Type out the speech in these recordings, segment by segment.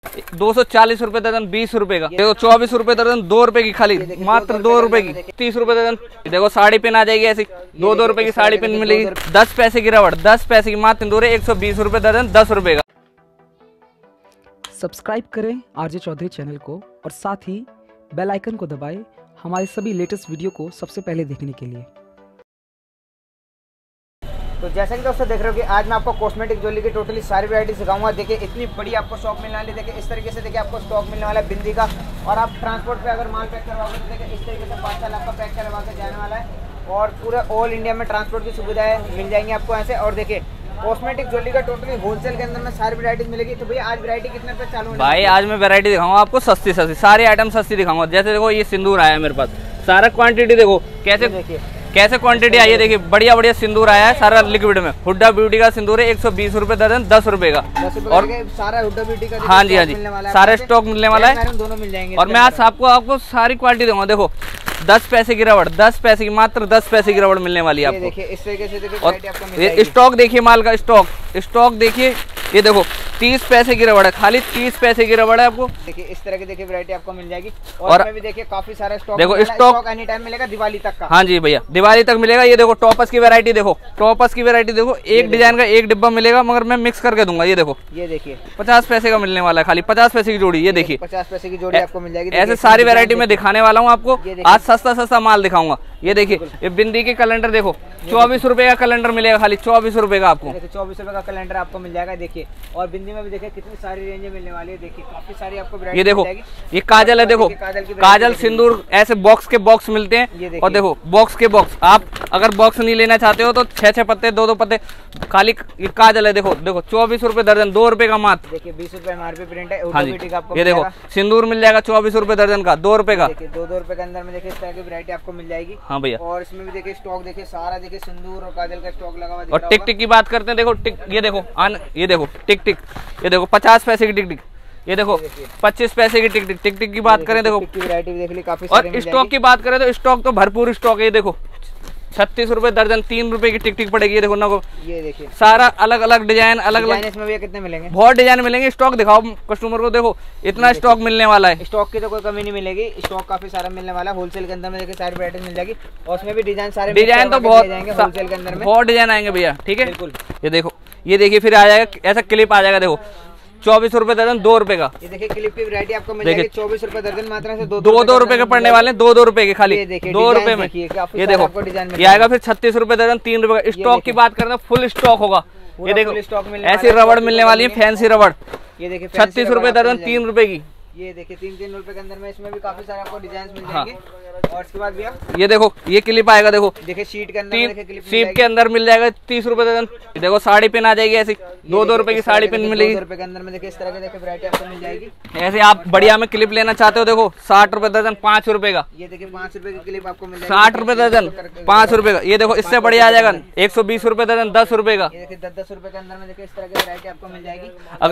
240 रुपए दर्जन, 20 रुपए का। देखो 24 रुपए दर्जन, 2 रुपए की खाली, मात्र 2 रुपए की। 30 रुपए दर्जन। देखो साड़ी पिन आ जाएगी ऐसी, 2 रुपए की साड़ी पिन मिलेगी। 10 पैसे की रबड़, 10 पैसे की, मात्र इंदौर 120 रुपए दर्जन, 10 रुपए का। सब्सक्राइब करें आरजे चौधरी चैनल को और साथ ही बेल आइकन को दबाएं हमारे सभी लेटेस्ट वीडियो को सबसे पहले देखने के लिए। तो जैसा कि दोस्तों देख रहे हो कि आज मैं आपको कॉस्मेटिक ज्वेलरी की टोटली सारी वैरायटी सिखाऊंगा। देखिए इतनी बड़ी आपको शॉप मिलने वाली है। देखिए इस तरीके से देखिए आपको स्टॉक मिलने वाला है बिंदी का। और आप ट्रांसपोर्ट पे अगर माल पैक करवाओगे तो देखिए इस तरीके से पार्सल आपका पैक करवा के जाने वाला है। और पूरे ऑल इंडिया में ट्रांसपोर्ट की सुविधाएं मिल जाएंगी आपको ऐसे। और देखिए कॉस्मेटिक ज्वेलरी का टोटली होलसेल के अंदर में सारी वैरायटीज मिलेगी। तो भैया आज वैरायटी कितने पे चालू है? भाई आज मैं वैरायटी दिखाऊंगा आपको सस्ती सस्ती, सारे आइटम सस्ती दिखाऊंगा। जैसे देखो ये सिंदूर आया है मेरे पास, सारा क्वांटिटी देखो कैसे क्वांटिटी आई है। देखिए बढ़िया बढ़िया सिंदूर आया है सारा लिक्विड में। हुड्डा ब्यूटी का सिंदूर है 120 रुपए दर्जन, 10 रुपए का। और सारा हुड्डा ब्यूटी का हाँ जी सारा स्टॉक मिलने वाला है, दोनों मिल जाएंगे। और मैं आज आपको सारी क्वालिटी दूंगा। देखो 10 पैसे की रबड़, 10 पैसे की, मात्र 10 पैसे की रबड़ मिलने वाली है आपको। देखिए इस तरीके से देखिए और स्टॉक देखिए, माल का स्टॉक देखिए। ये देखो 30 पैसे की रबड़ है, खाली 30 पैसे की रबड़ है आपको। देखिए इस तरह की देखिए वैरायटी आपको मिल जाएगी। और भी देखिए काफी सारा स्टॉक, देखो स्टॉक एनी टाइम मिलेगा दिवाली तक का। हाँ जी भैया दिवाली तक मिलेगा। ये देखो टॉपर्स की वैरायटी देखो, एक डिजाइन का एक डिब्बा मिलेगा, मगर मैं मिक्स करके दूंगा। ये देखो ये देखिए 50 पैसे का मिलने वाला है, खाली 50 पैसे की जोड़ी। ये देखिए 50 पैसे की जोड़ी आपको मिल जाएगी। ऐसे सारी वैरायटी में दिखाने वाला हूँ आपको। आज सस्ता माल दिखाऊंगा। ये देखिए ये बिंदी के कैलेंडर देखो, 24 रुपए का कैलेंडर मिलेगा, खाली 24 रुपए का आपको। 24 रुपए का कैलेंडर आपको मिल जाएगा। देखिए और बिंदी में भी देखिए कितनी सारी रेंजें मिलने वाली है। देखिए काफी सारी आपको वैरायटी। ये देखो ये काजल है, देखो काजल सिंदूर ऐसे बॉक्स के बॉक्स मिलते हैं। और देखो बॉक्स के बॉक्स, आप अगर बॉक्स नहीं लेना चाहते हो तो 6 पत्ते 2 पत्ते खाली। ये काजल है देखो 24 रुपए दर्जन, 2 रुपए का मात्र। देखिए 20 रुपए एमआरपी प्रिंट है। हाँ जी ये देखो सिंदूर मिल जाएगा 24 रुपए दर्जन का, 2 रुपए का। 2 रुपए के अंदर में देखिए इस तरह की वैरायटी आपको मिल जाएगी। हाँ भैया और इसमें भी देखिए स्टॉक देखिए सारा देखिए सिंदूर और काजल का स्टॉक लगा हुआ। और टिक टिक की बात करते हैं, देखो टिक ये देखो टिक टिक, ये देखो 50 पैसे की टिक टिक। ये देखो 25 पैसे की टिक टिक की बात करें देखो वैरायटी देख ली काफी। और स्टॉक की बात करें तो स्टॉक तो भरपूर स्टॉक है। ये देखो 36 रुपए दर्जन, 3 रुपए की टिक टिक पड़ेगी। ये देखो ना को ये देखिए सारा अलग अलग डिजाइन, अलग अलग। इसमें भी कितने मिलेंगे? बहुत डिजाइन मिलेंगे। स्टॉक दिखाओ कस्टमर को, देखो इतना स्टॉक मिलने वाला है। स्टॉक की तो कोई कमी नहीं मिलेगी, स्टॉक काफी सारा मिलने वाला है। होलसेल के अंदर में देखिए सारी वैरायटी मिल जाएगी। और उसमें भी डिजाइन सारे डिजाइन तो बहुत होलसेल के अंदर में बहुत डिजाइन आएंगे भैया। ठीक है बिल्कुल। ये देखो ये देखिए फिर आ जाएगा ऐसा क्लिप आ जाएगा। देखो 24 रुपए दर्जन, 2 रुपए का। ये देखिए क्लिप की वैरायटी आपको मिल जाएगी 24 रुपए दर्जन, मात्रा से 2 रुपए के पड़ने वाले हैं। 2 रुपए के खाली, 2 रुपए में। ये देखो ये आएगा फिर 36 रुपए दर्जन, 3 रुपए का। स्टॉक की बात करें तो फुल स्टॉक होगा। ये देखो स्टॉक ऐसी रबड़ मिलने वाली है, फैंसी रबड़। ये देखिए 36 रुपए दर्जन, 3 रुपए की। ये देखिए 3 रुपए के अंदर में इसमें भी काफी सारे आपको डिजाइन मिल जाएंगे। और इसके बाद भैया ये देखो ये क्लिप आएगा। देखो देखिए शीट के अंदर, शीट के अंदर मिल जाएगा 30 रुपए दर्जन। देखो साड़ी पिन आ जाएगी ऐसी, 2 रुपए की साड़ी पिन मिलेगी। 2 रुपए के अंदर में देखिए इस तरह की देखिए वैरायटी आपको मिल जाएगी। ऐसे आप बढ़िया में क्लिप लेना चाहते हो, देखो 60 रुपए दर्जन, 5 रुपए का। ये देखिए 5 रुपए की क्लिप आपको मिल जाएगी। 60 रुपए दर्जन, 5 रुपए का। ये देखो इससे बढ़िया आ जाएगा 120 रुपए दर्जन, 10 रुपए का। ये देखिए 10 रुपए के अंदर में देखिए इस तरह की वैरायटी आपको मिल जाएगी।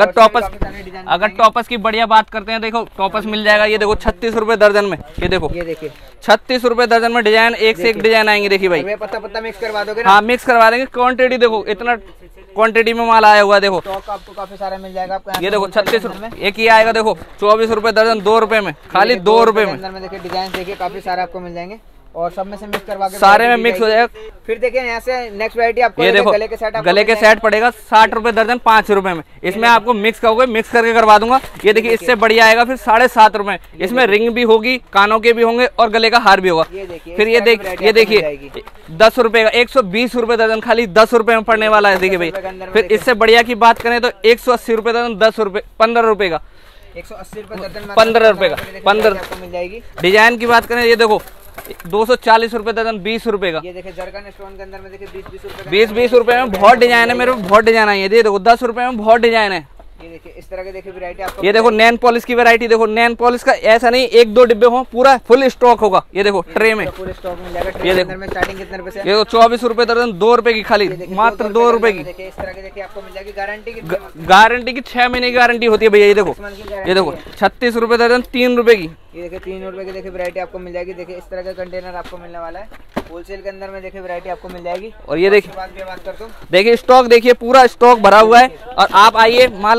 अगर टॉपर्स की बढ़िया बात करते हैं, देखो टॉपर्स मिल जाएगा। ये देखो 36 रुपए दर्जन में। ये देखो ये देखिए 36 रुपए दर्जन में डिजाइन एक से एक डिजाइन आएंगे। देखिए भाई पत्ता मिक्स करवा दोगे? हाँ मिक्स करवा देंगे। क्वांटिटी देखो इतना क्वांटिटी में माल आया हुआ है। देखो स्टॉक आपको काफी सारा मिल जाएगा आपको। ये देखो 36 रुपए एक ही आएगा। देखो 24 रुपए दर्जन, 2 रुपए में, खाली 2 रुपए में। देखिए डिजाइन देखिए काफी सारे आपको मिल जाएंगे। और सब में से मिक्स करवा के सारे में मिक्स हो जाएगा। फिर देखिए यहाँ से नेक्स्ट वैरायटी आपको ये देखो गले के सेट पड़ेगा 60 रुपए दर्जन, 5 रुपए में। इसमें आपको मिक्स मिक्स करके करवा दूंगा। ये देखिए इससे बढ़िया आएगा फिर 7.5 रुपए। इसमें रिंग भी होगी, कानों के भी होंगे और गले का हार भी होगा। फिर ये देखिए 10 रुपए का, 120 रुपए दर्जन, खाली 10 रुपए में पड़ने वाला है। देखिए भाई फिर इससे बढ़िया की बात करें तो 180 रुपए दर्जन, 10 रुपए, 15 रुपए का। 180 रुपए दर्जन, 15 रुपए का, 15 मिल जाएगी। डिजाइन की बात करें ये देखो 240 रुपए दर्जन, 20 रुपए का। ये देखिए जरकन स्टोन के अंदर में देखिए 20 रुपए में बहुत डिजाइन है। मेरे बहुत डिजाइन आई है। ये देखो 10 रुपए में बहुत डिजाइन है। ये देखिए इस तरह के देखिए वैरायटी आपको। ये देखो नैन पॉलिश की वैरायटी। देखो नैन पॉलिश का ऐसा नहीं 1-2 डिब्बे हो, पूरा फुल स्टॉक होगा। ये देखो ट्रे में फुल स्टॉक मिल जाएगा। ये देखो स्टार्टिंग कितने रुपए से? ये 24 रुपए दर्जन, 2 रुपए की, खाली मात्र 2 रुपए की। देखिए इस तरह के देखिए आपको मिल जाएगी। गारंटी की 6 महीने की गारंटी होती है भैया। ये देखो 36 रुपए दर्जन, 3 रुपए की। ये देखिए 3 रुपए की देखिए वैरायटी आपको मिल जाएगी। देखिए इस तरह का कंटेनर आपको मिलने वाला है। होलसेल के अंदर में देखिए वैरायटी आपको मिल जाएगी। और ये देखिए बात करता हूँ, देखिए स्टॉक देखिए पूरा स्टॉक भरा हुआ है। और आप आइए माल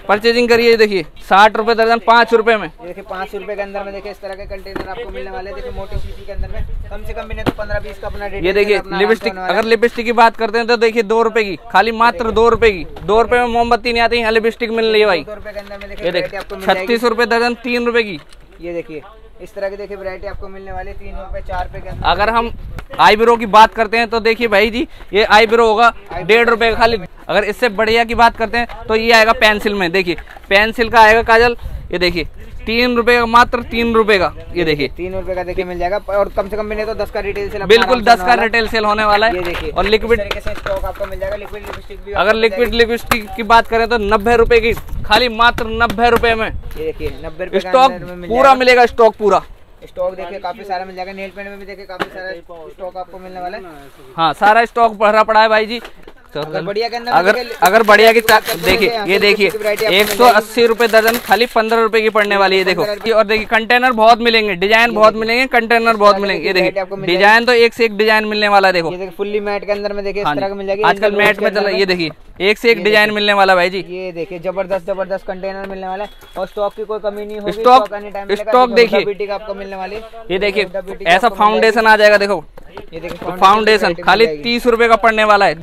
परचेजिंग करिए। देखिए 60 रुपए दर्जन, 5 रुपए में। देखिए 5 रुपए के अंदर में देखिए इस तरह के कंटेनर आपको मिलने वाले। देखिए मोटी शीशी के अंदर में कम से कम भी नहीं तो 15-20 का अपना। ये देखिए लिपस्टिक, अगर लिपस्टिक की बात करते हैं तो देखिए 2 रुपए की, खाली मात्र 2 रुपए की। 2 रुपए में मोमबत्ती नहीं आती, यहाँ लिपस्टिक मिल रही है भाई। 2 रुपए के अंदर में ये देखिए 36 रुपए दर्जन, 3 रुपए की। ये देखिए इस तरह की देखिए वैरायटी आपको मिलने वाली 3 रुपए 4 रुपए के अंदर। अगर हम आईब्रो की बात करते हैं तो देखिए भाई जी, ये आईब्रो होगा 1.5 रुपए का खाली। अगर इससे बढ़िया की बात करते हैं तो ये आएगा पेंसिल में। देखिए पेंसिल का आएगा काजल, ये देखिए 3 रुपए का, मात्र 3 रुपए का। ये देखिए 3 रुपए का देखिए मिल जाएगा। और कम से कम भी नहीं तो 10 का रिटेल सेल, बिल्कुल 10 का रिटेल सेल होने वाला ये है। देखिए और लिक्विड तरीके से स्टॉक आपको मिल जाएगा। लिक्विड लिपस्टिक भी अगर लिक्विड लिपस्टिक की बात करें तो 90 रुपए की, खाली मात्र 90 रुपए में। ये देखिए 90 रुपए स्टॉक पूरा मिलेगा, स्टॉक पूरा। स्टॉक देखिए काफी सारा मिल जाएगा। नेल पेंट में भी देखिए काफी सारा स्टॉक आपको मिलने वाला है। हाँ सारा स्टॉक भरा पड़ा है भाई जी। अगर बढ़िया के अंदर अगर बढ़िया की देखिए, ये देखिए 180 रुपए दर्जन, खाली 15 रुपए की पड़ने वाली है। देखो और देखिए कंटेनर बहुत मिलेंगे, डिजाइन बहुत मिलेंगे, कंटेनर बहुत मिलेंगे। ये देखिए डिजाइन तो एक से एक डिजाइन मिलने वाला है। देखो ये देखिए फुल्ली मैट के अंदर में देखिए इस तरह का मिल जाएगा। आजकल मैट में चल रहा है। ये देखिए एक से एक डिजाइन मिलने वाला भाई जी। ये देखिए जबरदस्त कंटेनर मिलने वाला है। और स्टॉक की कोई कमी नहीं होगी। स्टॉक देखिए ब्यूटी का आपको मिलने वाली। ये देखिए ऐसा फाउंडेशन आ जाएगा। देखो ये देखिए फाउंडेशन खाली 30 रुपए का पड़ने वाला है।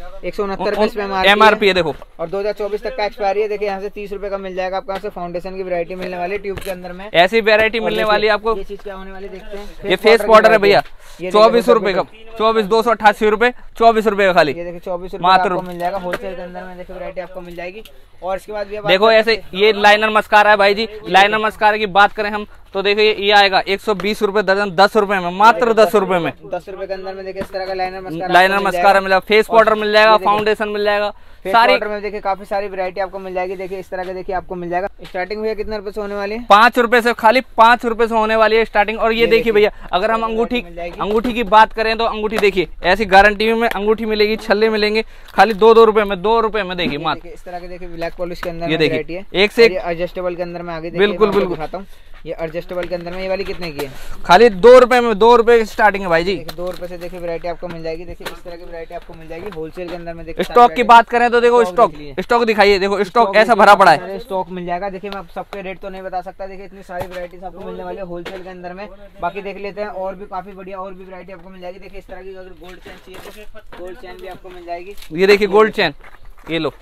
169 MRP है। देखो और 2024 तक का एक्सपायरी है। देखिए यहाँ से 30 रुपए का मिल जाएगा आपको। यहाँ से फाउंडेशन की वैरायटी मिलने वाली है ट्यूब के अंदर में। ऐसी वैरायटी मिलने वाली है आपको। ये चीज क्या होने वाली देखते हैं। ये फेस पाउडर है भैया, 24 रुपए का, 288 रुपए, 24 रुपए का खाली। ये देखिए 24 रुपए आपको मिल जाएगा होलसेल के अंदर में। देखिए वैरायटी आपको मिल जाएगी। और इसके बाद देखो ऐसे ये लाइनर मस्कारा है भाई जी। लाइनर मस्कारा की बात करें हम तो देखिए ये आएगा 120 रुपए दर्जन, 10 रुपए में, मात्र 10 रुपए में। 10 रुपए के अंदर में देखिए इस तरह का लाइनर मस्कारा मिलेगा, फेस पाउडर मिल जाएगा, फाउंडेशन मिल जाएगा। सारी में देखिए काफी सारी वैरायटी आपको मिल जाएगी। देखिए इस तरह का देखिए आपको मिल जाएगा। स्टार्टिंग भैया कितने रुपए से होने वाली है? 5 रुपए से, खाली 5 रुपए से होने वाली है स्टार्टिंग। और ये देखिए भैया अगर हम अंगूठी की बात करें तो अंगूठी देखिए ऐसी गारंटी में अंगूठी मिलेगी, छल्ले मिलेंगे खाली 2 रुपए में। 2 रुपए में देखिए मात्र इस तरह के देखिए ब्लैक पॉलिश के अंदर ये देखिए एक से एक एडजस्टेबल के अंदर में आगे बिल्कुल दिखाता हूँ। ये एडजस्टेबल के अंदर में ये वाली कितने की है? खाली 2 रुपए में, 2 रुपए की स्टार्टिंग है भाई जी। 2 रुपए से देखिए वैरायटी आपको मिल जाएगी। देखिए इस तरह की वैरायटी आपको मिल जाएगी होलसेल के अंदर में। देखिए स्टॉक की बात करें तो देखो स्टॉक दिखाइए। देखो स्टॉक ऐसा भरा पड़ा है। स्टॉक मिल जाएगा। देखिए मैं सबके रेट तो नहीं बता सकता। देखिए इतनी सारी वैरायटीज आपको मिलने वाली है होलसेल के अंदर में। बाकी देख लेते हैं और भी काफी बढ़िया और भी वैरायटी आपको मिल जाएगी। देखिए इस तरह की अगर गोल्ड चेन चाहिए तो गोल्ड चेन भी आपको मिल जाएगी। ये देखिए गोल्ड चेन, ये लो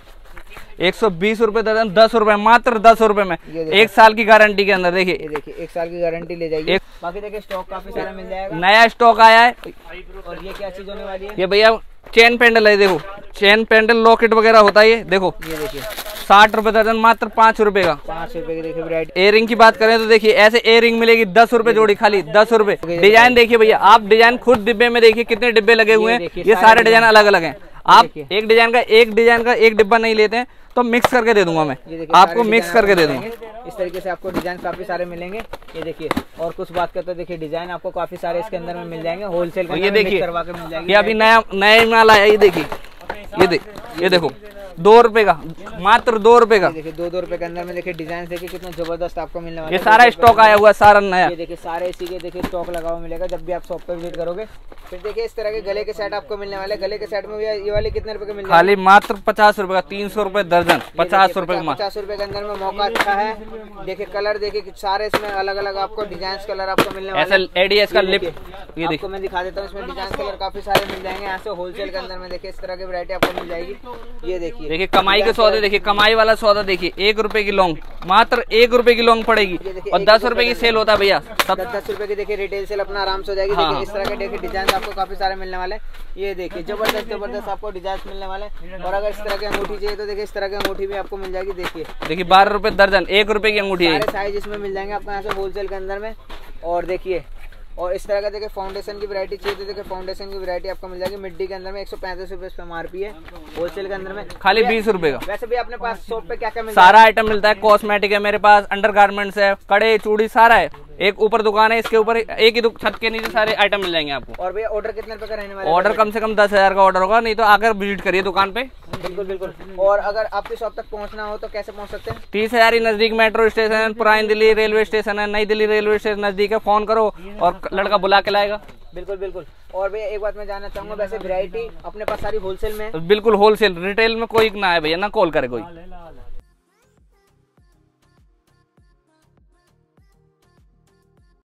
120 रुपए दर्जन, 10 रुपए, मात्र 10 रुपए में। 1 साल की गारंटी के अंदर। देखिए ये देखिए 1 साल की गारंटी ले जाइए। बाकी देखिए स्टॉक काफी सारा मिल जाएगा। नया स्टॉक आया है। और ये क्या चीज होने वाली है? ये भैया चेन पेंडल है। देखो चेन पेंडल लॉकेट वगैरह होता है ये। देखो ये देखिए 60 रुपए दर्जन, मात्र 5 रुपए का। 5 रुपए की देखिए वैरायटी। एयरिंग की बात करें तो देखिए ऐसे एयरिंग मिलेगी 10 रुपए जोड़ी, खाली 10 रुपए। डिजाइन देखिए भैया आप, डिजाइन खुद डिब्बे में देखिए कितने डिब्बे लगे हुए हैं। ये सारे डिजाइन अलग अलग हैं। आप एक डिजाइन का एक डिब्बा नहीं लेते हैं तो मिक्स करके दे दूंगा मैं आपको, मिक्स करके दे दूंगा। इस तरीके से आपको डिजाइन काफी सारे मिलेंगे। ये देखिए और कुछ बात करते हैं देखिए डिजाइन आपको काफी सारे इसके अंदर में मिल जाएंगे होलसेल के। ये देखिए करवा के मिल जाएंगे। ये अभी नया माल आया। ये देखिए ये देखो 2 रुपए का, मात्र 2 रुपए का। देखिए 2 रुपए के अंदर में देखिए डिजाइन देखिए कितना जबरदस्त आपको मिलने वाला है। ये सारा स्टॉक आया हुआ है, सारा नया। ये देखिए सारे इसी के देखिए स्टॉक लगा हुआ मिलेगा जब भी आप शॉप पे विजिट करोगे। फिर देखिए इस तरह के गले के सेट आपको मिलने वाले। गले के सेट में ये वाले कितने रुपए के मिल जाएंगे? खाली मात्र 50 रुपए का, 300 रुपए दर्जन, 50 रुपए का। 50 रुपए के अंदर में मौका अच्छा है। देखिए कलर देखिए सारे इसमें अलग अलग आपको डिजाइन कलर आपको मिलने वाले। ऐसा एडीएस का लिप ये देखो मैं दिखा देता हूँ। इसमें डिजाइन कलर काफी सारे मिल जाएंगे यहाँ से होलसेल के अंदर में। देखिए इस तरह की वैरायटी आपको मिल जाएगी। ये देखिए कमाई के सौदे देखिए, कमाई वाला सौदा देखिए। 1 रुपए की लौंग, मात्र 1 रुपए की लौंग पड़ेगी और 10 रुपए की सेल होता है भैया। 10 रुपए की देखिए रिटेल सेल अपना आराम से हो जाएगी। देखिए इस तरह के देखिए डिजाइन आपको काफी सारे मिलने वाले। ये देखिए जबरदस्त आपको डिजाइन मिलने वाले। और अगर इस तरह की अंगूठी चाहिए तो देखिए इस तरह की अंगूठी भी आपको मिल जाएगी। देखिए 12 रुपए दर्जन, 1 रुपए की अंगूठी है। सारे साइज इसमें मिल जाएंगे आपको यहाँ से होलसेल के अंदर में। और देखिए और इस तरह का देखिए फाउंडेशन की वैरायटी चाहिए तो देखिए फाउंडेशन की वैरायटी आपको मिल जाएगी। मिड्डी के अंदर में 135 रुपए पे MRP है। होलसेल के अंदर में खाली 20 रुपए का। वैसे भी अपने पास शॉप पे क्या क्या मिलता है? सारा आइटम मिलता है। कॉस्मेटिक है मेरे पास, अंडरगारमेंट्स है, कड़े चूड़ी सारा है। एक ऊपर दुकान है, इसके ऊपर एक ही छत के नीचे सारे आइटम मिल जाएंगे आपको। और भैया ऑर्डर कितने रुपए का रहने वाला है? ऑर्डर कम से कम 10,000 का ऑर्डर होगा, नहीं तो आकर विजिट करिए दुकान पे। बिल्कुल। और अगर आपकी शॉप तक पहुंचना हो तो कैसे पहुंच सकते हैं? 30,000 ही नजदीक मेट्रो स्टेशन, पुरानी दिल्ली रेलवे स्टेशन है, नई दिल्ली रेलवे स्टेशन नजदीक है। फोन करो और लड़का बुला के लाएगा। बिल्कुल। और भैया एक बात मैं जानना चाहूंगा, वैसे वैरायटी अपने पास सारी होलसेल में है? बिल्कुल होलसेल, रिटेल में कोई ना है भैया, ना कॉल करे कोई।